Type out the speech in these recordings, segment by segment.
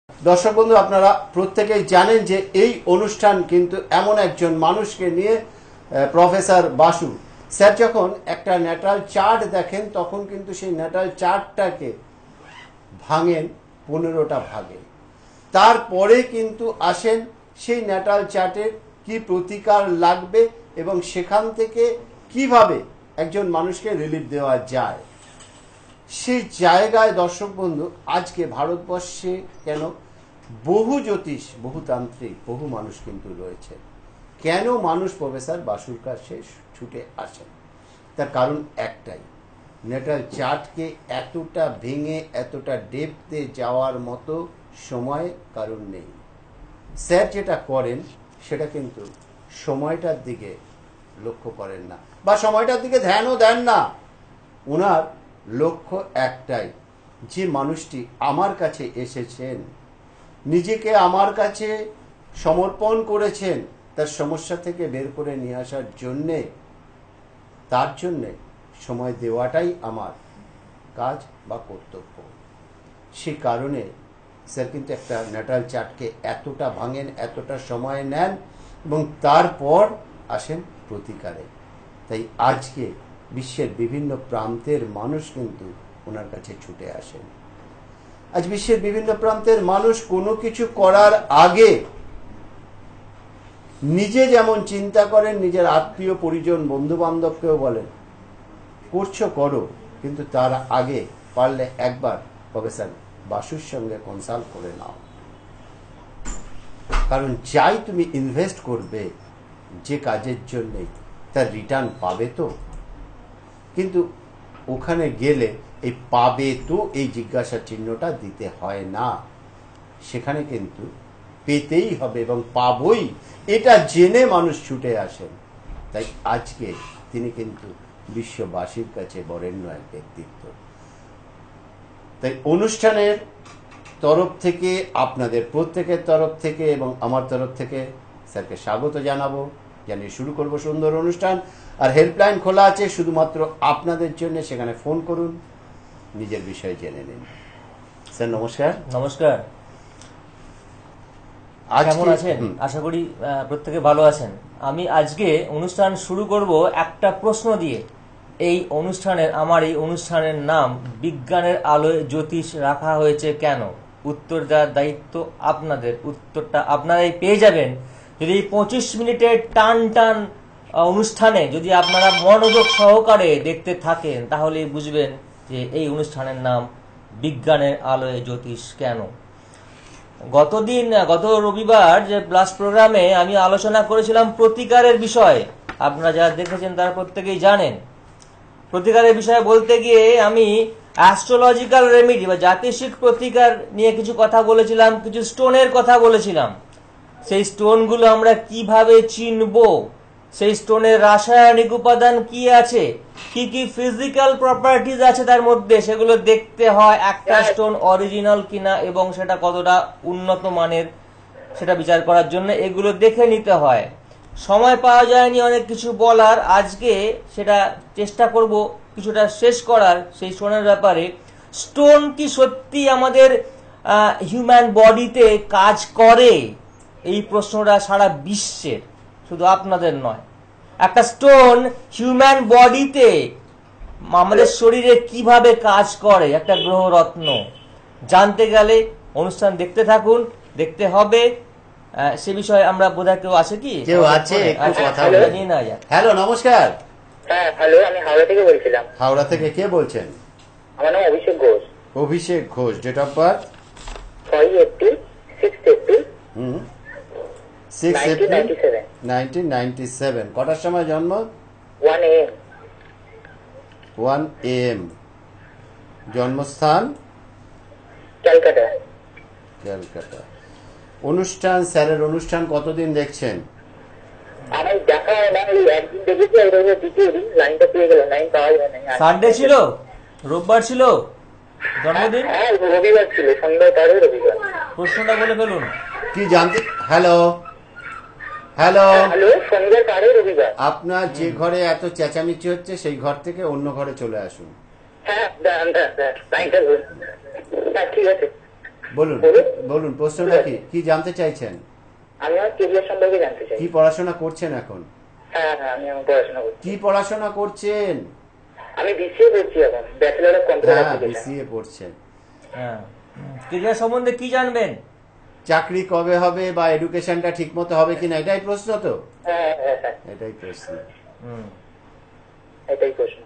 দর্শক বন্ধু, আপনারা প্রত্যেকেই জানেন যে এই অনুষ্ঠান কিন্তু এমন একজন মানুষকে নিয়ে, প্রফেসর বাসু স্যার যখন একটা ন্যাটাল চার্ট দেখেন তখন কিন্তু সেই ন্যাটাল চার্টটাকে ভাঙেন 15টা ভাগে। তারপরে কিন্তু আসেন সেই ন্যাটাল চার্টের কি প্রতিকার লাগবে এবং সেখান থেকে কিভাবে একজন মানুষকে রিলিফ দেওয়া যায়। সেই জায়গায় দর্শক বন্ধু, আজকে ভারতবর্ষে কেন বহু জ্যোতিষ, বহু তান্ত্রিক, বহু মানুষ কিন্তু রয়েছে। কেন মানুষ প্রফেসর বাসুর কাছে ছুটে আসেন? তার কারণ একটাই, ন্যাটাল চার্টকে এতটা ভেঙে এতটা ডেপথে যাওয়ার মতো সময় কারণ নেই। স্যার যেটা করেন সেটা কিন্তু সময়টার দিকে লক্ষ্য করেন না, বা সময়টার দিকে ধ্যানও দেন না। ওনার লক্ষ্য একটাই, যে মানুষটি আমার কাছে এসেছেন, নিজেকে আমার কাছে সমর্পণ করেছেন, তার সমস্যা থেকে বের করে নিয়ে আসার জন্যে, তার জন্যে সময় দেওয়াটাই আমার কাজ বা কর্তব্য। সে কারণে স্যার কিন্তু একটা ন্যাটাল চার্টকে এতটা ভাঙেন, এতটা সময় নেন এবং তারপর আসেন প্রতিকারে। তাই আজকে বিশ্বের বিভিন্ন প্রান্তের মানুষ কিন্তু ওনার কাছে ছুটে আসেন। আজ বিশ্বের বিভিন্ন প্রান্তের মানুষ কোনো কিছু করার আগে নিজে যেমন চিন্তা করেন, নিজের আত্মীয় পরিজন বন্ধু বান্ধবকেও বলেন করছো করো, কিন্তু তার আগে পারলে একবার প্রফেসর বাসুর সঙ্গে কনসাল্ট করে নাও। কারণ যাই তুমি ইনভেস্ট করবে যে কাজের জন্যে, তার রিটার্ন পাবে তো। কিন্তু ওখানে গেলে এই পাবে তো এই জিজ্ঞাসা চিহ্নটা দিতে হয় না, সেখানে কিন্তু পেতেই হবে এবং পাবই, এটা জেনে মানুষ ছুটে আসেন। তাই আজকে তিনি কিন্তু বিশ্ববাসীর কাছে বরেণ্য এক ব্যক্তিত্ব। তাই অনুষ্ঠানের তরফ থেকে, আপনাদের প্রত্যেকের তরফ থেকে এবং আমার তরফ থেকে স্যারকে স্বাগত জানাবো, জানিয়ে শুরু করব সুন্দর অনুষ্ঠান। আর হেল্পলাইন খোলা আছে শুধুমাত্র আপনাদের জন্য, সেখানে ফোন করুন, নিজের বিষয়ে জেনে নিন। স্যার নমস্কার। নমস্কার, কেমন আছেন? আশা করি প্রত্যেকে ভালো আছেন। আমি আজকে অনুষ্ঠান শুরু করব একটা প্রশ্ন দিয়ে। এই অনুষ্ঠানের নাম বিজ্ঞানের আলোয় জ্যোতিষ রাখা হয়েছে কেন? উত্তর দেওয়ার দায়িত্ব আপনাদের, উত্তরটা আপনারাই পেয়ে যাবেন যদি 25 মিনিটের টান টান অনুষ্ঠানে যদি আপনারা মনোযোগ সহকারে দেখতে থাকেন, তাহলে বুঝবেন যে এই অনুষ্ঠানের নাম বিজ্ঞানের আলোয় জ্যোতিষ কেন। গত রবিবার যে প্লাস প্রোগ্রামে আমি আলোচনা করেছিলাম প্রতিকারের বিষয়ে। আপনারা যারা দেখেছেন তারা প্রত্যেকেই জানেন। প্রতিকারের বিষয়ে বলতে গিয়ে আমি অ্যাস্ট্রোলজিক্যাল রেমেডি বা জ্যোতিষিক প্রতিকার নিয়ে কিছু কথা বলেছিলাম, কিছু স্টোনের কথা বলেছিলাম। সেই স্টোনগুলো আমরা কিভাবে চিনব, সেই স্টোনের রাসায়নিক উপাদান কি আছে, কি কি ফিজিক্যাল প্রপার্টিজ আছে তার মধ্যে, সেগুলো দেখতে হয় একটা স্টোন অরিজিনাল কিনা এবং সেটা কতটা উন্নত মানের সেটা বিচার করার জন্য এগুলো দেখে নিতে হয়। সময় পাওয়া যায়নি অনেক কিছু বলার, আজকে সেটা চেষ্টা করব কিছুটা শেষ করার সেই স্টোনের ব্যাপারে। স্টোন কি সত্যি আমাদের হিউম্যান বডিতে কাজ করে? এই প্রশ্নটা সারা বিশ্বের, শুধু আপনাদের নয়। একটা স্টোন হিউম্যান বডিতে, আমাদের শরীরে কিভাবে কাজ করে, একটা গ্রহরত্ন জানতে গেলে অনুষ্ঠান দেখতে থাকুন, দেখতে হবে। সে বিষয়ে আমরা বোধহয় কেউ আছে কি? কেউ আছে? হ্যালো, নমস্কার। হ্যাঁ হ্যালো, আমি হাওড়া থেকে বলছিলাম। হাওড়া থেকে কে বলছেন? আমার নাম Abhishek Ghosh. Abhishek Ghosh. Date of birth? 6 April 1997। কটার সময় জন্ম? 1 AM। 1 AM। জন্মস্থান? ক্যালকাটা। ক্যালকাটা। অনুষ্ঠান, স্যারের অনুষ্ঠান কতদিন দেখছেন? আমি দেখা হয় না, একদিন দেখেছি, দ্বিতীয় দিন লাইনটা পেয়ে গেলাম, লাইন পাওয়া যায় না। সানডে ছিল, রোববার ছিল, জন্মদিন? হ্যাঁ রবিবার ছিল, সন্ধ্যা 4 রবিবার। প্রশ্নটা বলে ফেলুন কি জানতে। হ্যালো হ্যালো হ্যালো, সন্ধ্যা 4 রবিবার। আপনার যে ঘরে এত চেঁচামেচি হচ্ছে সেই ঘর থেকে অন্য ঘরে চলে আসুন। হ্যাঁ ঠিক আছে। বলুন বলুন প্রশ্নটা কি জানতে চাইছেন? আমি আমার কেরিয়ার সম্পর্কে জানতে চাই। কি পড়াশোনা করছেন এখন? হ্যাঁ হ্যাঁ, আমি আমার পড়াশোনা করছি। কি পড়াশোনা করছেন? আমি বিসিএ করছি এখন, ব্যাচেলর অফ কম্পিউটার হ্যাঁ, অ্যাপ্লিকেশন। বিসিএ পড়ছেন। হ্যাঁ, কেরিয়ার সম্বন্ধে কি জানবেন? চাকরি কবে হবে বা এডুকেশনটা ঠিক মতো হবে কিনা, এটাই প্রশ্ন তো? হ্যাঁ হ্যাঁ হ্যাঁ, এটাই প্রশ্ন। এটাই প্রশ্ন।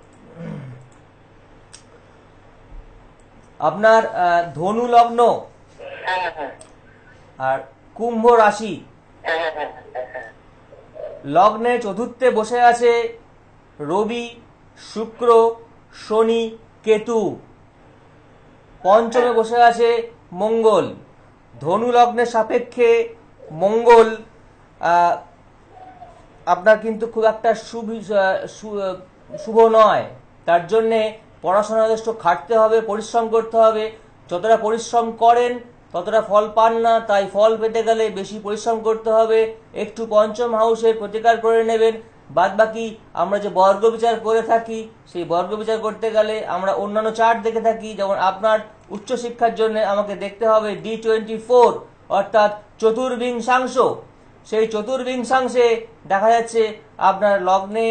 আপনার ধনু লগ্ন হ্যাঁ হ্যাঁ আর কুম্ভ রাশি, হ্যাঁ হ্যাঁ হ্যাঁ হ্যাঁ। লগ্নে চতুর্থে বসে আছে রবি, শুক্র, শনি, কেতু। পঞ্চমে বসে আছে মঙ্গল। ধনু লগ্নের সাপেক্ষে মঙ্গল আপনার কিন্তু খুব একটা শুভ নয়। তার জন্যে পড়াশোনা যথেষ্ট খাটতে হবে, পরিশ্রম করতে হবে। যতটা পরিশ্রম করেন ততটা ফল পান না, তাই ফল পেতে গেলে বেশি পরিশ্রম করতে হবে। একটু পঞ্চম হাউসের প্রতিকার করে নেবেন। বাদ বাকি আমরা যে বর্গ বিচার করে থাকি, সেই বর্গ বিচার করতে গেলে আমরা অন্যান্য চার্ট দেখে থাকি। যেমন আপনার উচ্চশিক্ষার জন্য আমাকে দেখতে হবে D24 অর্থাৎ চতুর্বিংশাংশ। সেই চতুর্বিংশাংশে দেখা যাচ্ছে আপনার লগ্নে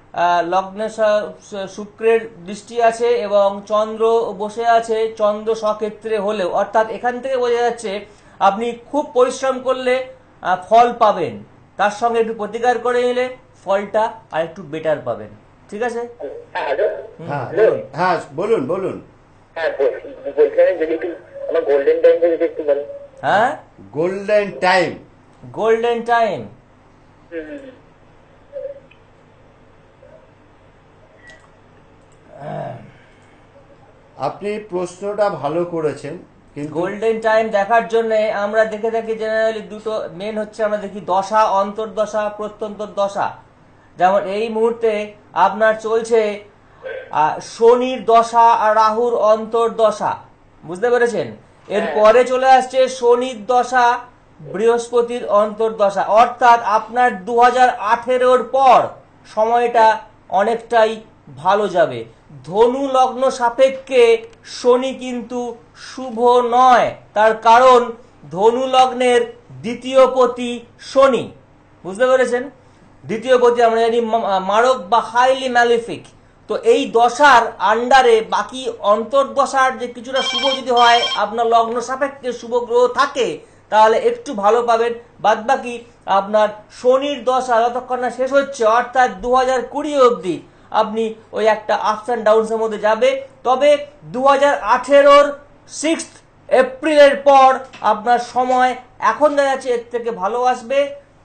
শুক্রের দৃষ্টি আছে এবং চন্দ্র বসে আছে, চন্দ্র স্বক্ষেত্রে হলেও। অর্থাৎ এখান থেকে বোঝা যাচ্ছে আপনি খুব পরিশ্রম করলে ফল পাবেন, তার সঙ্গে একটু প্রতিকার করে নিলে ফলটা আর একটু বেটার পাবেন। ঠিক আছে? হ্যাঁ বলুন বলুন। হ্যাঁ বলছিলাম যদি একটু আমার গোল্ডেন টাইম যদি একটু বলেন। হ্যাঁ, গোল্ডেন টাইম। গোল্ডেন টাইম আপনি প্রশ্নটা ভালো করেছেন, কিন্তু গোল্ডেন টাইম দেখার জন্য আমরা দেখে থাকি জেনারেলি দুটো মেন হচ্ছে, আমরা দেখি দশা, অন্তর্দশা, প্রত্যন্তর দশা। যেমন এই মুহূর্তে আপনার চলছে শনির দশা আর রাহুর অন্তর্দশা, বুঝতে পেরেছেন? এরপরে চলে আসছে শনির দশা, বৃহস্পতির অন্তর্দশা। অর্থাৎ আপনার 2018 পর সময়টা অনেকটাই ভালো যাবে। ধনু লগ্ন সাপেক্ষে শনি কিন্তু শুভ নয়, তার কারণ ধনু লগ্নের দ্বিতীয় পতি শনি, বুঝতে পেরেছেন? দ্বিতীয় পতি আমরা জানি মারক বা হাইলি ম্যালিফিক। তো এই দশার আন্ডারে বাকি অন্তর্দশার যে কিছুটা শুভ যদি হয়, আপনার লগ্ন সাপেক্ষে শুভ গ্রহ থাকে, তাহলে একটু ভালো পাবেন। বাদ বাকি আপনার শনির দশা যতক্ষণ না শেষ হচ্ছে, অর্থাৎ 2020 অবধি আপনি ওই একটা আপস অ্যান্ড ডাউনস এর মধ্যে যাবে। তবে 2018 6 এপ্রিলের পর আপনার সময় এখন দেখা যাচ্ছে এর থেকে ভালো আসবে।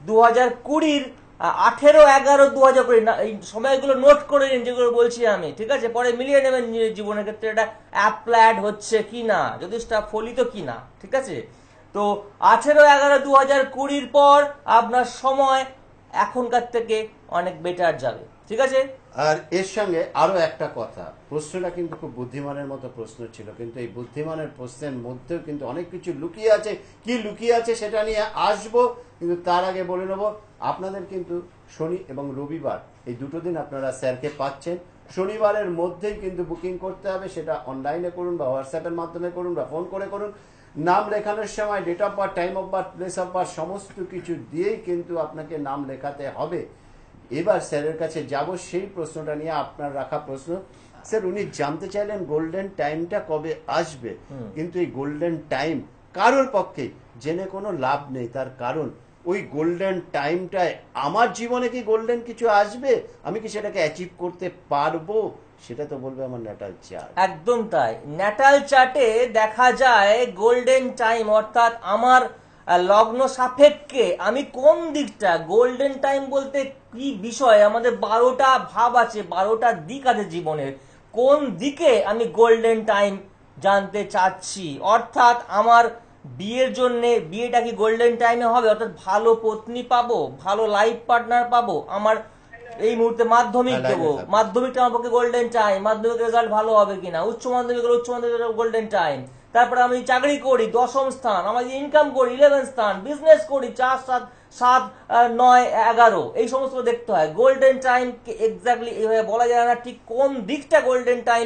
2020 18, 11, 2020 এই সময়গুলো নোট করে নিন যেগুলো বলছি আমি, ঠিক আছে? পরে মিলিয়ে নেবেন জীবনের ক্ষেত্রে এটা অ্যাপ্লাইড হচ্ছে কিনা, যথেষ্ট ফলিত কিনা, ঠিক আছে? তো 18, 11, 2020 পর আপনার সময় এখনকার থেকে অনেক বেটার যাবে, ঠিক আছে? আর এর সঙ্গে আরো একটা কথা, প্রশ্নটা কিন্তু খুব বুদ্ধিমানের মতো প্রশ্ন ছিল, কিন্তু এই বুদ্ধিমানের প্রশ্নের মধ্যেও কিন্তু অনেক কিছু লুকিয়ে আছে। কি লুকিয়ে আছে সেটা নিয়ে আসবো, কিন্তু তার আগে বলে নেবো আপনাদের কিন্তু শনি এবং রবিবার এই দুটো দিন আপনারা স্যারকে পাচ্ছেন। শনিবারের মধ্যেই কিন্তু বুকিং করতে হবে, সেটা অনলাইনে করুন বা হোয়াটসঅ্যাপের মাধ্যমে করুন বা ফোন করে করুন। নাম লেখানোর সময় date of birth, time of birth, place of birth সমস্ত কিছু দিয়েই কিন্তু আপনাকে নাম লেখাতে হবে। এবার স্যারের কাছে যাব সেই প্রশ্নটা নিয়ে, আপনার রাখা প্রশ্ন। স্যার উনি জানতে চাইলেন গোল্ডেন টাইমটা কবে আসবে, কিন্তু এই গোল্ডেন টাইম কারোর পক্ষে জেনে কোনো লাভ নেই। তার কারণ ওই গোল্ডেন টাইমটায় আমার জীবনে কি গোল্ডেন কিছু আসবে, আমি কি সেটাকে অ্যাচিভ করতে পারবো, সেটা তো বলবে আমার ন্যাটাল চার্ট। একদম তাই, ন্যাটাল চার্টে দেখা যায় গোল্ডেন টাইম অর্থাৎ আমার লগ্ন সাপেক্ষে আমি কোন দিকটা, গোল্ডেন টাইম বলতে কি বিষয়, আমাদের 12টা ভাব আছে, 12টা দিক আছে জীবনের, কোন দিকে আমি গোল্ডেন টাইম জানতে চাচ্ছি। অর্থাৎ আমার বিয়ের জন্য বিয়েটা কি গোল্ডেন টাইমে হবে, অর্থাৎ ভালো পত্নী পাবো, ভালো লাইফ পার্টনার পাবো। আমার এই মুহূর্তে মাধ্যমিক দেবো, মাধ্যমিকটা আমার পক্ষে গোল্ডেন টাইম, মাধ্যমিক রেজাল্ট ভালো হবে কিনা, উচ্চ মাধ্যমিক গোল্ডেন টাইম। তারপরে আমি চাকরি করি 10ম স্থান, আমি ইনকাম করি 11 স্থান, বিজনেস করি 4, 7, 7, 9, 11, এই সমস্ত দেখতে হয়। গোল্ডেন টাইম এক্স্যাক্টলি এইভাবে বলা যায় না ঠিক কোন দিকটা গোল্ডেন টাইম,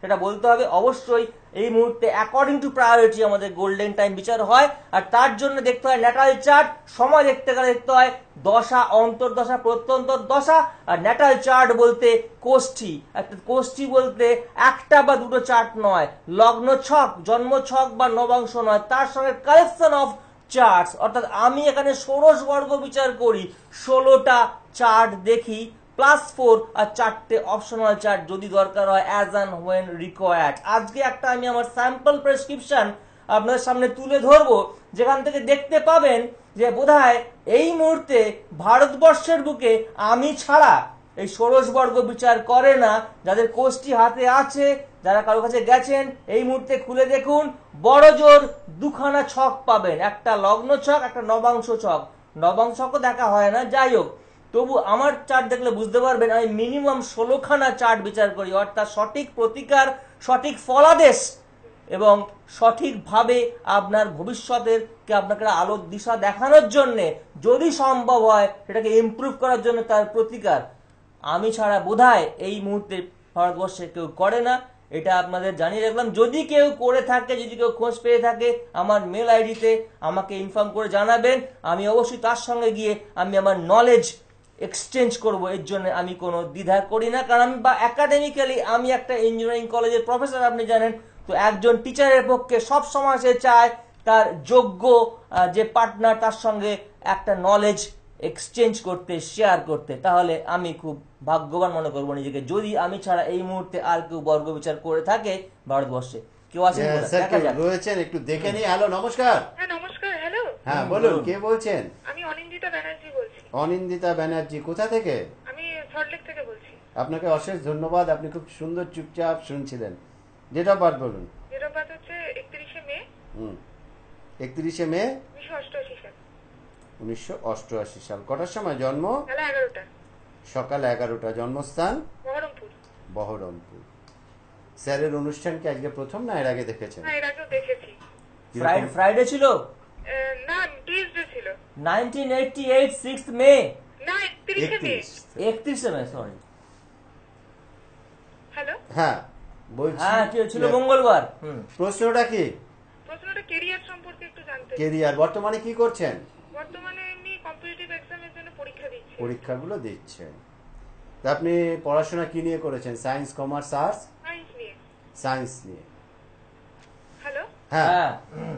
সেটা বলতে হবে। অবশ্যই এই মুহূর্তে অ্যাকর্ডিং টু প্রায়োরিটি আমাদের গোল্ডেন টাইম বিচার হয়, আর তার জন্য দেখতে হয় ন্যাটাল চার্ট। সময় দেখতে গেলে দেখতে হয় দশা, অন্তর্দশা, প্রত্যন্তর দশা। আর ন্যাটাল চার্ট বলতে কোষ্ঠী, কোষ্ঠী বলতে একটা বা দুটো চার্ট নয়, লগ্ন ছক, জন্ম ছক বা নবাংশ নয়, তার সঙ্গে কালেকশন অফ চার্টস। অর্থাৎ আমি এখানে ষোড়শ বর্গ বিচার করি, 16টা চার্ট দেখি +4 আর 4টে অপশনাল চার্ট যদি দরকার হয় অ্যাজ অ্যান্ড হোয়েন রিকোয়ার্ড। আজকে একটা আমি আমার স্যাম্পল প্রেসক্রিপশন আপনাদের সামনে তুলে ধরবো, যেখান থেকে দেখতে পাবেন যে বোধহয় এই মুহূর্তে ভারতবর্ষের বুকে আমি ছাড়া এই ষোড়শ বর্গ বিচার করে না। যাদের কোষ্ঠী হাতে আছে, যারা কারো কাছে গেছেন, এই মুহূর্তে খুলে দেখুন, বড় জোর দুখানা ছক পাবেন, একটা লগ্ন ছক, একটা নবাংশ ছক। নবাংশ ছকও দেখা হয় না, যাই হোক, তবু আমার চার্ট দেখলে বুঝতে পারবেন আমি মিনিমাম 16খানা চার্ট বিচার করি। অর্থাৎ সঠিক প্রতিকার, সঠিক ফলাদেশ এবং সঠিকভাবে আপনার ভবিষ্যতের কে আপনাকে আলোর দিশা দেখানোর জন্য, যদি সম্ভব হয় সেটাকে ইমপ্রুভ করার জন্য তার প্রতিকার আমি ছাড়া বোধহয় এই মুহূর্তে ভারতবর্ষে কেউ করে না। এটা আপনাদের জানিয়ে রাখলাম। যদি কেউ করে থাকে, যদি কেউ খোঁজ পেয়ে থাকে, আমার মেল আইডিতে আমাকে ইনফর্ম করে জানাবেন। আমি অবশ্যই তার সঙ্গে গিয়ে আমি আমার নলেজ এক্সচেঞ্জ করব। এর জন্য আমি কোনো দ্বিধা করি না, কারণ আমি বা একাডেমিক্যালি আমি একটা ইঞ্জিনিয়ারিং কলেজের প্রফেসর, আপনি জানেন। তো একজন টিচারের পক্ষে সব সময় সে চায় তার যোগ্য যে পার্টনার তার সঙ্গে একটা নলেজ এক্সচেঞ্জ করতে, শেয়ার করতে। তাহলে আমি খুব ভাগ্যবান মনে করবো নিজেকে, যদি আমি ছাড়া এই মুহূর্তে আর কেউ বর্গ বিচার করে থাকে ভারতবর্ষে। কেউ আছেন? রয়েছেন, একটু দেখে নি। হ্যালো, নমস্কার। হ্যাঁ নমস্কার। হ্যালো, হ্যাঁ বলুন, কে বলছেন? আমি অনিন্দিতা ব্যানার্জি বলছি। অনিন্দিতা ব্যানার্জি, কোথা থেকে? আমি সল্টলেক থেকে বলছি। আপনাকে অশেষ ধন্যবাদ, আপনি খুব সুন্দর চুপচাপ শুনছিলেন। ডেট অফ বার্থ বলুন। ডেট অফ বার্থ হচ্ছে 31শে মে 31শে মে 1988 সাল। 1988 সাল। কটার সময় জন্ম? বেলা 11টা। সকাল 11টা। জন্মস্থান? বহরমপুর। বহরমপুর। স্যারের অনুষ্ঠান কি আজকে প্রথম না এর আগে দেখেছেন? না, এর আগেও দেখেছি। ফ্রাইডে ছিল না, টিউসডে ছিল। 1988 6th মে। না, 31শে মে। 31শে মে, সরি। হ্যালো, হ্যাঁ বলছি। হ্যাঁ, ছিল মঙ্গলবার। প্রশ্নটা কি? প্রশ্নটা কেরিয়ার সম্পর্কে একটু জানতে। কেরিয়ার, বর্তমানে কি করছেন? বর্তমানে এমনি কম্পিটিটিভ এক্সামের জন্য পরীক্ষা দিচ্ছি। পরীক্ষাগুলো দিচ্ছেন। তা আপনি পড়াশোনা কি নিয়ে করেছেন? Science, commerce, arts? সায়েন্স নিয়ে। সায়েন্স নিয়ে। হ্যালো, হ্যাঁ,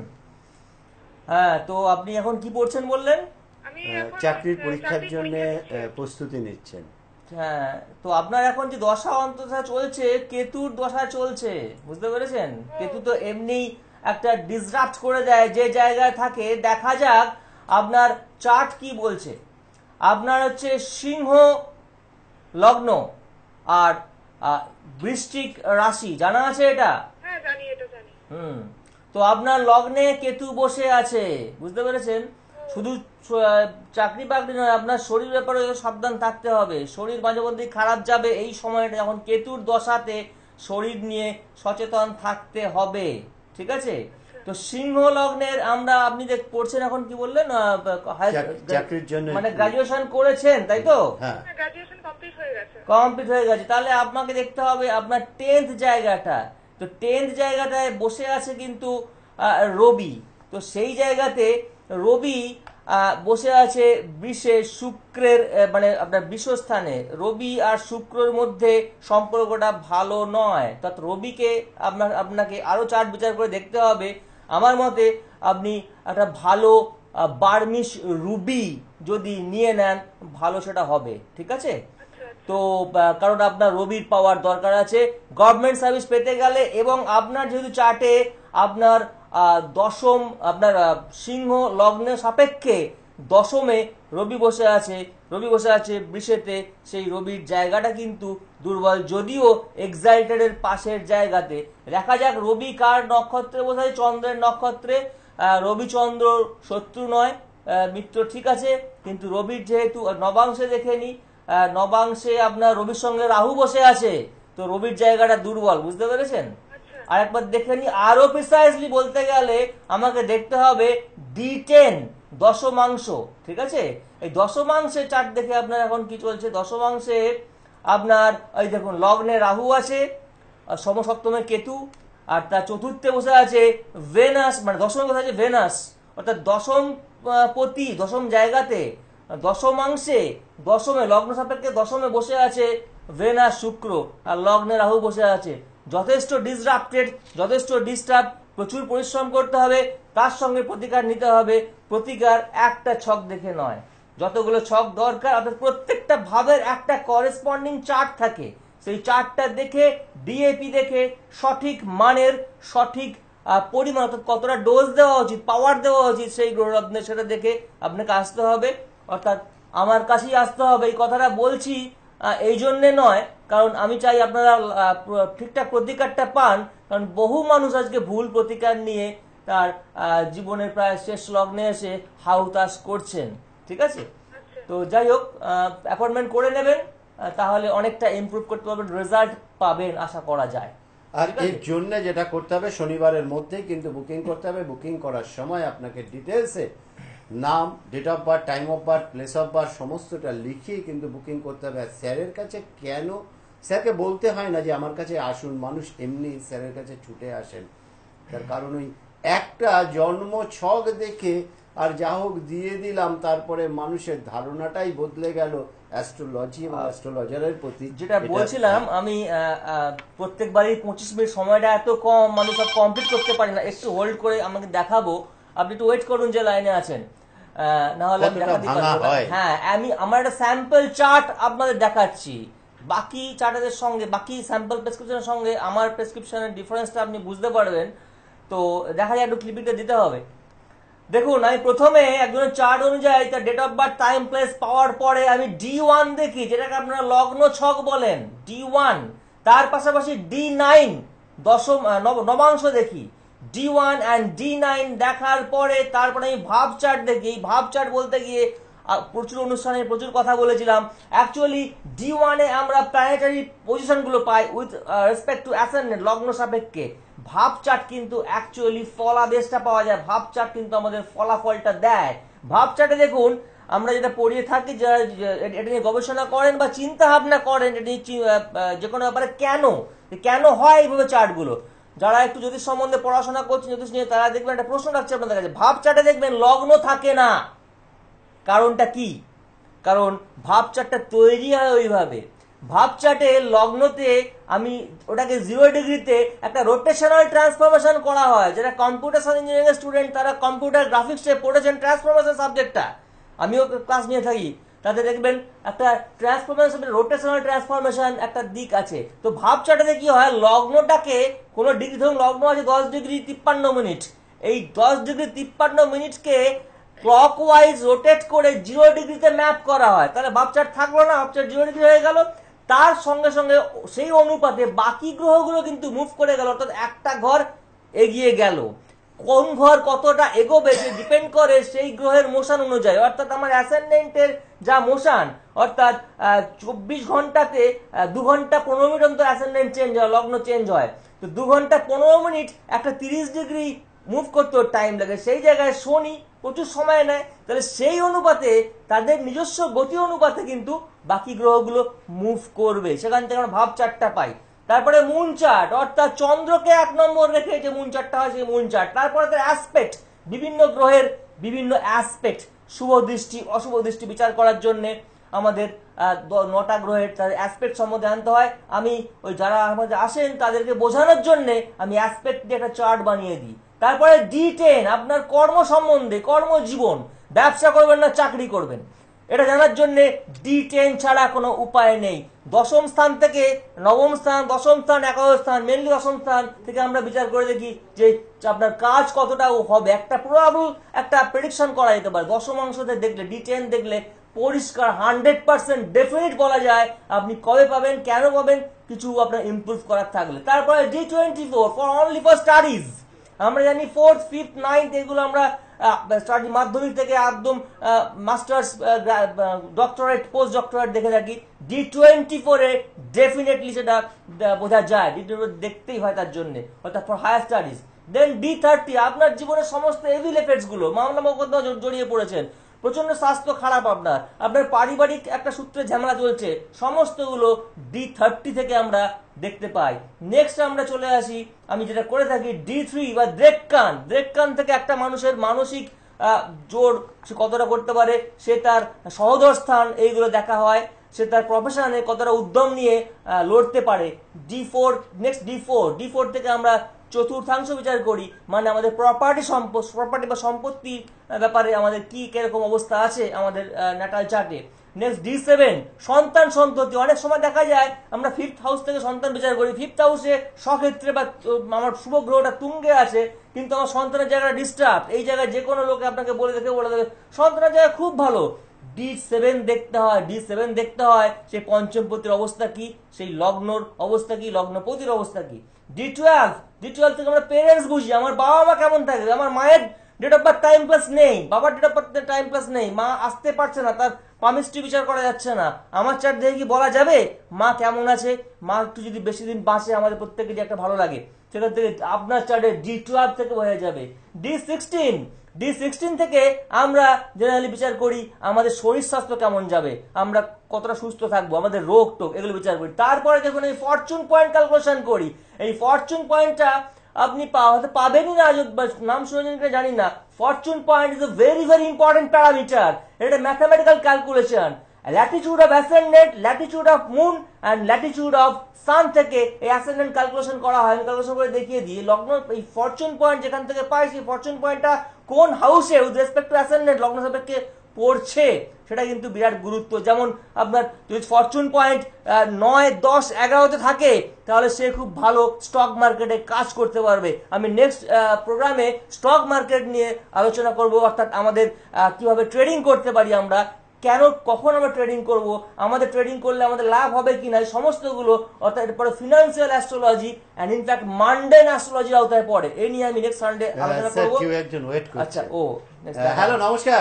হ্যাঁ। তো আপনি এখন কি পড়ছেন বললেন? আমি এখন চাকরির পরীক্ষার চাকরির জন্য পরীক্ষা দিচ্ছি। প্রস্তুতি নিচ্ছেন। হ্যাঁ, তো আপনার এখন যে দশা অন্তর্দশা চলছে, কেতুর দশা চলছে, বুঝতে পেরেছেন? কেতু তো এমনি একটা ডিসরাপ্ট করে দেয় যে জায়গায় থাকে। দেখা যাক আপনার চার্ট কি বলছে। আপনার হচ্ছে সিংহ লগ্ন আর বৃশ্চিক রাশি, জানা আছে এটা? হ্যাঁ জানি, এটা জানি। তো আপনার লগ্নে কেতু বসে আছে, বুঝতে পেরেছেন? শুধু চাকরি বাকরি নয়, আপনার শরীর ব্যাপারে সাবধান থাকতে হবে। শরীর মাঝে মধ্যে খারাপ যাবে এই সময়টা, যখন কেতুর দশাতে শরীর নিয়ে সচেতন থাকতে হবে, ঠিক আছে? তো সিংহ লগ্নের আমরা, আপনি পড়ছেন এখন কি বললেন, চাকরির জন্য, মানে গ্রাজুয়েশন করেছেন তাই তো? হ্যাঁ, গ্রাজুয়েশন কমপ্লিট হয়ে গেছে। কমপ্লিট হয়ে গেছে। তাহলে আপনাকে দেখতে হবে আপনার 10th জায়গাটা। তো 10th জায়গাটায় বসে আছে কিন্তু রবি। তো সেই জায়গাতে রবি বসে আছে বৃষে, শুক্রের মানে আপনার বৃষস্থানে। রবি আর শুক্রের মধ্যে সম্পর্কটা ভালো নয়। তত রবিকে আপনাকে আরো চার্ট বিচার করে দেখতে হবে। আমার মতে আপনি একটা ভালো বার্মিশ রুবি যদি নিয়ে নেন, ভালো সেটা হবে, ঠিক আছে? তো কারণ আপনার রবির পাওয়ার দরকার আছে গভর্নমেন্ট সার্ভিস পেতে গেলে। এবং আপনার যেহেতু চার্টে আপনার দশম, আপনার সিংহ লগ্নে সাপেক্ষে দশমে রবি বসে আছে, রবি বসে আছে বৃষেতে, সেই রবির জায়গাটা কিন্তু দুর্বল, যদিও এক্সাইটেডের পাশের জায়গাতে। দেখা যাক রবি কার নক্ষত্রে বসে আছে? চন্দ্রের নক্ষত্রে। রবি চন্দ্র শত্রু নয়, মিত্র, ঠিক আছে। কিন্তু রবির যেহেতু নবাংশে দেখে নি, নবাংশে আপনার রবির সঙ্গে রাহু বসে আছে, তো রবির জায়গাটা দুর্বল, বুঝতে পেরেছেন? আর একবার দেখে নি, আরো প্রিসাইজলি বলতে গেলে আমাকে দেখতে হবে D10 দশমাংশ, ঠিক আছে? এই দশমাংশে চার্ট দেখে আপনার এখন কি চলছে। দশমাংশে আপনার এই দেখুন লগ্নে রাহু আছে, সমসপ্তমে কেতু, আর তার চতুর্থে বসে আছে ভেনাস, মানে দশমে বসে আছে ভেনাস, অর্থাৎ দশম পতি, দশম জায়গাতে, দশমাংশে, দশমে লগ্ন সাপেক্ষে দশমে বসে আছে ভেনাস শুক্র, আর লগ্নে রাহু বসে আছে। যথেষ্ট ডিসরাপ্টেড, যথেষ্ট ডিস্টার্ব, প্রচুর পরিশ্রম করতে হবে, তার সঙ্গে প্রতিকার নিতে হবে। প্রতিকার একটা ছক দেখে নয়, যতগুলো ছক দরকার, অর্থাৎ প্রত্যেকটা ভাবের একটা করেসপন্ডিং চার্ট থাকে, সেই চার্টটা দেখে, ডিএপি দেখে, সঠিক মানের, সঠিক পরিমাণ, অর্থাৎ কতটা ডোজ দেওয়া উচিত, পাওয়ার দেওয়া উচিত সেই গ্রহরত্নে, সেটা দেখে আপনাকে আসতে হবে। অর্থাৎ আমার কাছেই আসতে হবে। এই কথাটা বলছি এই জন্যে নয়, কারণ আমি চাই আপনারা ঠিকঠাক প্রতিকারটা পান, কারণ বহু মানুষ আজকে ভুল প্রতিকার নিয়ে তার জীবনের প্রায় শেষ লগ্নে এসে হাউতাস করছেন। ঠিক আছে, তো যাই হোক, অ্যাপয়েন্টমেন্ট করে নেবেন, তাহলে অনেকটা ইমপ্রুভ করতে পারবেন, রেজাল্ট পাবেন আশা করা যায়। আর এর জন্য যেটা করতে হবে, শনিবারের মধ্যেই কিন্তু বুকিং করতে হবে। বুকিং করার সময় আপনাকে ডিটেলসে নাম, date of birth, time of birth, place of birth সমস্তটা লিখিয়ে কিন্তু বুকিং করতে হবে। আর স্যারের কাছে কেন, স্যারকে বলতে হয় না যে আমার কাছে আসুন, মানুষ এমনি স্যারের কাছে ছুটে আসেন। তার কারণ ওই একটা জন্ম ছক দেখে আর যা হোক দিয়ে দিলাম, তারপরে মানুষের ধারণাটাই বদলে গেল অ্যাস্ট্রোলজি এবং অ্যাস্ট্রোলজারের প্রতি। যেটা বলছিলাম আমি, প্রত্যেকবারই 25 মিনিট সময়টা এত কম, মানুষ সব কমপ্লিট করতে পারে না। একটু হোল্ড করে আমাকে দেখাবো, আপনি একটু ওয়েট করুন যে লাইনে আছেন, না হলে আমি দেখাতে পারবো না। হ্যাঁ, আমার একটা স্যাম্পল চার্ট আপনাদের দেখাচ্ছি, বাকি চার্টের সঙ্গে, বাকি স্যাম্পল প্রেসক্রিপশনের সঙ্গে আমার প্রেসক্রিপশনের ডিফারেন্সটা আপনি বুঝতে পারবেন। তো দেখা যায় একটু ক্লিপিংটা দিতে হবে। দেখুন, আমি প্রথমে একজনের চার্ট অনুযায়ী তার date of birth, time, place পাওয়ার পরে আমি D1 দেখি, যেটাকে আপনারা লগ্ন ছক বলেন, D1। তার পাশাপাশি D9 নবাংশ দেখি, D1 and D9 দেখার পরে তারপরে আমি ভাব চার্ট দেখি। ভাব চার্ট বলতে গিয়ে প্রচুর অনুষ্ঠানে প্রচুর কথা বলেছিলাম। অ্যাকচুয়ালি D1 এ আমরা প্ল্যানেটারি পজিশনগুলো পাই উইথ রেসপেক্ট টু অ্যাসেন্ডেন্ট, লগ্ন সাপেক্ষে। ভাব চার্ট কিন্তু অ্যাকচুয়ালি ফলাদেশটা পাওয়া যায়, ভাব চার্ট কিন্তু আমাদের ফলাফলটা দেয়। ভাব চার্টে দেখুন, আমরা যেটা পড়িয়ে থাকি, যারা এটা নিয়ে গবেষণা করেন বা চিন্তা ভাবনা করেন, এটা নিয়ে যে কোনো ব্যাপারে কেন হয় এইভাবে চার্টগুলো, যারা একটু জ্যোতিষ সম্বন্ধে পড়াশোনা করছেন, জ্যোতিষ নিয়ে, তারা দেখবেন একটা প্রশ্ন রাখছে আপনাদের কাছে, ভাব চার্টে দেখবেন লগ্ন থাকে না। কারণটা কি? কারণ ভাব চার্টটা তৈরি হয় ওইভাবে। ভাব চার্টে লগ্নতে আমি ওটাকে 0 ডিগ্রিতে একটা রোটেশনাল ট্রান্সফরমেশন করা হয়, যেটা কম্পিউটার সায়েন্স ইঞ্জিনিয়ারিং এর স্টুডেন্ট, তারা কম্পিউটার গ্রাফিক্সে পড়েছেন ট্রান্সফরমেশন সাবজেক্টটা, আমিও ক্লাস নিয়ে থাকি, তাতে দেখবেন একটা ট্রান্সফরমেশন, রোটেশনাল ট্রান্সফরমেশন একটা দিক আছে। তো ভাব চার্টে কি হয়, লগ্নটাকে কোনো ডিগ্রি, ধরুন লগ্ন আছে 10 ডিগ্রি 53 মিনিট, এই 10 ডিগ্রি 53 মিনিটকে ক্লকওয়াইজ রোটেট করে 0 ডিগ্রিতে ম্যাপ করা হয়। তাহলে ভাব চার্ট থাকলো না, ভাব চার্ট 0 ডিগ্রি হয়ে গেল। তার সঙ্গে সঙ্গে সেই অনুপাতে বাকি গ্রহগুলো কিন্তু মুভ করে গেল, অর্থাৎ একটা ঘর এগিয়ে গেল। কোন ঘর কতটা এগোবে সে ডিপেন্ড করে সেই গ্রহের মোশন অনুযায়ী। অর্থাৎ আমার অ্যাসেন্ডেন্টের যা মোশন, অর্থাৎ 24 ঘন্টাতে 2 ঘন্টা 15 মিনিট অন্তর অ্যাসেন্ডেন্ট চেঞ্জ হয়, লগ্ন চেঞ্জ হয়। তো 2 ঘন্টা 15 মিনিট একটা 30 ডিগ্রি মুভ করতে টাইম লাগে, সেই জায়গায় শনি প্রচুর সময় নেয়। তাহলে সেই অনুপাতে, তাদের নিজস্ব গতি অনুপাতে কিন্তু বাকি গ্রহগুলো মুভ করবে, সেখান থেকে আমরা ভাব চার্টটা পাই। তারপরে মুন চার্ট, অর্থাৎ চন্দ্রকে 1 নম্বর রেখে যে মুন চার্টটা হয়, সেই মুন চার্ট। তারপরে তার অ্যাসপেক্ট, বিভিন্ন গ্রহের বিভিন্ন অ্যাসপেক্ট, শুভ দৃষ্টি অশুভ দৃষ্টি বিচার করার জন্য আমাদের 9টা গ্রহের তার অ্যাসপেক্ট সম্বন্ধে আনতে হয়। আমি ওই যারা আমাদের আসেন তাদেরকে বোঝানোর জন্য আমি অ্যাসপেক্ট দিয়ে একটা চার্ট বানিয়ে দিই। তারপরে D10 আপনার কর্ম সম্বন্ধে, কর্মজীবন, ব্যবসা করবেন না চাকরি করবেন, এটা জানার জন্য D10 ছাড়া কোনো উপায় নেই। দশম স্থান থেকে নবম স্থান, দশম স্থান, একাদশ স্থান, মেনলি দশম স্থান থেকে আমরা বিচার করে দেখি যে আপনার কাজ কতটা হবে, একটা প্রবাবল একটা প্রেডিকশন করা যেতে পারে। দশমাংশতে দেখলে, D10 দেখলে পরিষ্কার 100% ডেফিনিট বলা যায় আপনি কবে পাবেন, কেন পাবেন, কিছু আপনার ইমপ্রুভ করার থাকলে। তারপরে D24 for only for studies, আমরা জানি 4th, 5th, 9th এগুলো আমরা স্টাডি, মাধ্যমিক থেকে একদম মাস্টার্স, ডক্টরেট, পোস্ট ডক্টরেট দেখে থাকি। D24 এ ডেফিনেটলি সেটা বোঝা যায়, D24 দেখতেই হয় তার জন্য, অর্থাৎ for higher studies. Then D30 আপনার জীবনের সমস্ত এভিল এফেক্টস গুলো, মামলা মোকদ্দমা জড়িয়ে পড়েছেন, প্রচন্ড স্বাস্থ্য খারাপ, আপনার পারিবারিক একটা সূত্রে ঝামেলা চলছে, সমস্তগুলো D30 থেকে আমরা দেখতে পাই। নেক্সট আমরা চলে আসি, আমি যেটা করে থাকি D3 বা দ্রেককান থেকে একটা মানুষের মানসিক জোর সে কতটা করতে পারে, সে তার সহোদর স্থান, এইগুলো দেখা হয়, সে তার প্রফেশনে কতটা উদ্যম নিয়ে লড়তে পারে। D4, নেক্সট D4 থেকে আমরা চতুর্থাংশ বিচার করি, মানে আমাদের প্রপার্টি বা সম্পত্তির ব্যাপারে আমাদের কি কিরকম অবস্থা আছে আমাদের ন্যাটাল চার্টে। নেক্সট D7, সন্ততি। অনেক সময় দেখা যায় আমরা 5th হাউস থেকে সন্তান বিচার করি, 5th হাউসে স্বক্ষেত্রে বা আমার শুভ গ্রহটা তুঙ্গে আছে, কিন্তু আমার সন্তানের জায়গাটা ডিস্টার্ব। এই জায়গায় যে কোনো লোকে আপনাকে বলে দেবে সন্তানের জায়গা খুব ভালো। D7 দেখতে হয় সেই পঞ্চমপতির অবস্থা কি, সেই লগ্নর অবস্থা কি, লগ্নপতির অবস্থা কি। D12 থেকে আমরা পেরেন্টস বুঝি, আমার বাবা মা কেমন থাকে, আমার মায়ের date of birth time plus নেই, বাবার date of birth time plus নেই, মা আসতে পারছে না, তার পামিস্ট্রি বিচার করা যাচ্ছে না, আমার চার্ট দেখে কি বলা যাবে মা কেমন আছে? মা একটু যদি বেশি দিন বাঁচে আমাদের প্রত্যেকেরই একটা ভালো লাগে, সেখান থেকে আপনার চার্টে D12 থেকে বোঝা যাবে। D16 থেকে আমরা জেনারেলি বিচার করি আমাদের শরীর স্বাস্থ্য কেমন যাবে, আমরা কতটা সুস্থ থাকবো, আমাদের রোগ টোগ এগুলো বিচার করি। তারপরে যখন এই ফরচুন পয়েন্ট ক্যালকুলেশন করি, এই ফরচুন পয়েন্টটা আপনি হয়তো পাবেনই না, নাম শুনেছেন কিনা জানি না। Fortune point is a very very important parameter, এটা mathematical calculation. Latitude of ascendant, latitude of moon and latitude of sun থেকে এই অ্যাসেন্ডেন্ট ক্যালকুলেশন করা হয়। ক্যালকুলেশন করে দেখিয়ে দিই লগ্ন, এই ফরচুন পয়েন্ট যেখান থেকে পাই, সেই ফরচুন পয়েন্টটা কোন হাউসে উইথ রেসপেক্ট টু অ্যাসেন্ডেন্ট লগ্ন সাপেক্ষে পড়ছে, সেটা কিন্তু বিরাট গুরুত্ব। যেমন আপনার যদি ফরচুন পয়েন্ট 9, 10, 11-তে থাকে, তাহলে সে খুব ভালো স্টক মার্কেটে কাজ করতে পারবে। আমি নেক্সট প্রোগ্রামে স্টক মার্কেট নিয়ে আলোচনা করব, অর্থাৎ আমাদের কিভাবে ট্রেডিং করতে পারি, আমরা কখন আমরা ট্রেডিং করব, আমাদের ট্রেডিং করলে আমাদের লাভ হবে কিনা, সমস্তগুলো, অর্থাৎ এরপরে financial astrology and in fact mundane অ্যাস্ট্রোলজির আওতায় পড়ে। এই নিয়ে আমি নেক্সট সানডে আলোচনা করব। আচ্ছা, হ্যালো, নমস্কার।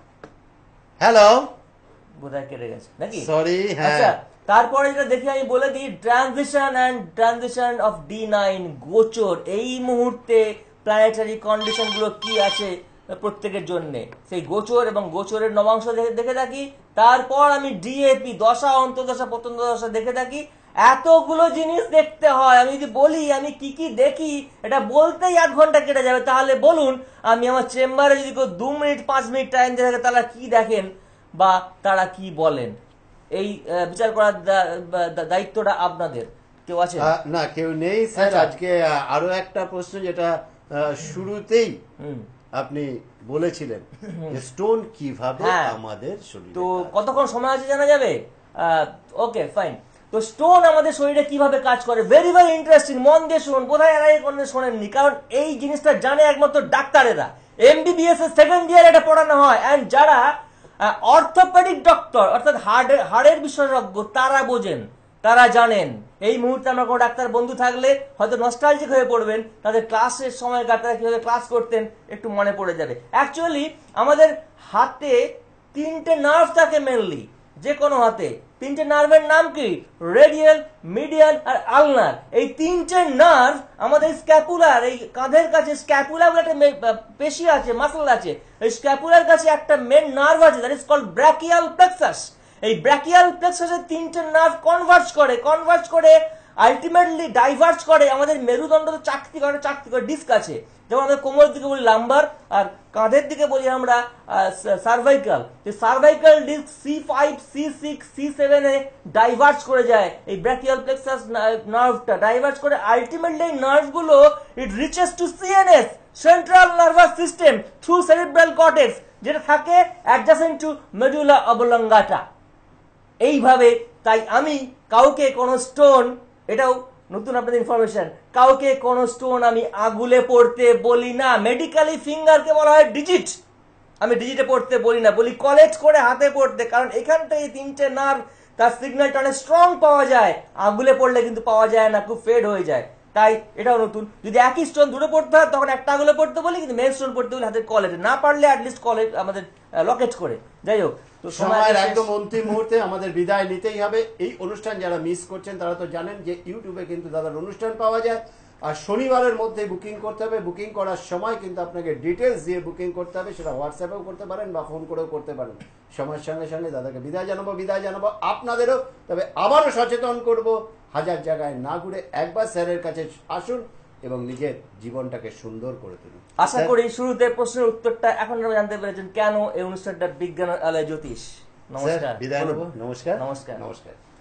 হ্যালো, বোধহয় কেটে গেছে নাকি? সরি। আচ্ছা, তারপরে যেটা দেখি আমি বলে দিই, ট্রানজিশন অফ D9, গোচর। এই মুহূর্তে প্ল্যানেটারি কন্ডিশন গুলো কি আছে প্রত্যেকের জন্য, সেই গোচর এবং গোচরের নবাংশ দেখে থাকি। তারপর আমি DAP, দশা, অন্তর্দশা, প্রত্যন্তদশা দেখে থাকি। এতগুলো জিনিস দেখতে হয়। আমি যদি বলি আমি কি কি দেখি, এটা বলতেই 1 ঘন্টা কেটে যাবে। তাহলে বলুন, আমি আমার চেম্বারে যদি কেউ 2 মিনিট 5 মিনিট টাইম দিয়ে থাকে, তারা কি দেখেন বা তারা কি বলেন, এই বিচার করার দায়িত্বটা আপনাদের। কেউ আছে? না, কেউ নেই স্যার। আজকে আরো একটা প্রশ্ন, যেটা শুরুতেই আপনি বলেছিলেন, স্টোন কিভাবে আমাদের শরীরে, তো কতক্ষণ সময় আছে জানা যাবে? ওকে, ফাইন। তো স্টোন আমাদের শরীরে কিভাবে কাজ করে, ভেরি ভেরি ইন্টারেস্টিং। মন দিয়ে শুনুন, বোধহয় এর আগে কোনো শোনেননি, কারণ এই জিনিসটা জানে একমাত্র ডাক্তারেরা। MBBS এর সেকেন্ড ইয়ার এটা পড়ানো হয়, এন্ড যারা অর্থোপেডিক ডক্টর, অর্থাৎ হাড়ের বিশেষজ্ঞ, তারা বোঝেন, তারা জানেন। এই মুহূর্তে আমার কোনো ডাক্তার বন্ধু থাকলে হয়তো নস্টালজিক হয়ে পড়বেন, তাদের ক্লাসের সময় তারা কিভাবে ক্লাস করতেন একটু মনে পড়ে যাবে। অ্যাকচুয়ালি আমাদের হাতে 3টে নার্ভ থাকে মেনলি, যে কোনো হাতে 3টে নার্ভের নাম কি? রেডিয়াল, মিডিয়াল আর আলনার। এই 3টে নার্ভ আমাদের স্ক্যাপুলার, এই কাঁধের কাছে স্ক্যাপুলা বলে একটা পেশি আছে, মাসল আছে। এই স্ক্যাপুলার কাছে একটা মেন নার্ভ আছে, that is called brachial plexus. এই ব্র্যাকিয়াল প্লেক্সাসের 3টে নার্ভ কনভার্জ করে আলটিমেটলি ডাইভার্জ করে আমাদের মেরুদণ্ড, চাকতি করে ডিস্ক আছে। যেমন আমাদের কোমরের দিকে বলি লাম্বার, আর কাঁধের দিকে বলি আমরা cervical. Cervical disc C5, C6, C7 এ ডাইভার্জ করে যায় এই ব্র্যাকিয়াল প্লেক্সাস নার্ভটা, ডাইভার্জ করে আলটিমেটলি এই নার্ভগুলো it reaches to CNS, central nervous system, through cerebral cortex, যেটা থাকে অ্যাডজাসেন্ট টু মেডুলা অবলঙ্গাটা। এইভাবে, তাই আমি কাউকে কোনো স্টোন, এটাও নতুন আপনাদের ইনফরমেশন, কাউকে কোনো স্টোন আমি আগুলে পড়তে বলি না। মেডিক্যালি ফিঙ্গারকে বলা হয় ডিজিট, আমি ডিজিটে পড়তে বলি না, বলি কলেক্ট করে হাতে পড়তে, কারণ এখানটা এই 3টে নার্ভ, তার সিগন্যালটা অনেক স্ট্রং পাওয়া যায়, আগুলে পড়লে কিন্তু পাওয়া যায় না, খুব ফেড হয়ে যায়। তাই এটাও নতুন। যদি একই স্টোন দুটো পড়তে হয় তখন একটা আগুলে পড়তে বলি, কিন্তু মেন স্টোন পড়তে বলি হাতের কলেটে, না পারলে অ্যাটলিস্ট কলেট আমাদের লকেট করে। যাই হোক, তো সময়ের একদম অন্তিম মুহূর্তে আমাদের বিদায় নিতেই হবে। এই অনুষ্ঠান যারা মিস করছেন তারা তো জানেন যে ইউটিউবে কিন্তু দাদার অনুষ্ঠান পাওয়া যায়, আর শনিবারের মধ্যে বুকিং করতে হবে। বুকিং করার সময় কিন্তু আপনাকে ডিটেলস দিয়ে বুকিং করতে হবে, সেটা হোয়াটসঅ্যাপেও করতে পারেন বা ফোন করেও করতে পারেন। সময়ের সঙ্গে সঙ্গে দাদাকে বিদায় জানাবো আপনাদেরও। তবে আবারও সচেতন করব, হাজার জায়গায় না ঘুরে একবার স্যারের কাছে আসুন এবং নিজের জীবনটাকে সুন্দর করে তুলুন। আশা করি শুরুতে প্রশ্নের উত্তরটা এখন জানতে পেরেছেন কেন এই অনুষ্ঠানটা বিজ্ঞান আলয় জ্যোতিষ। নমস্কার। বিদায় নেব। নমস্কার। নমস্কার। নমস্কার।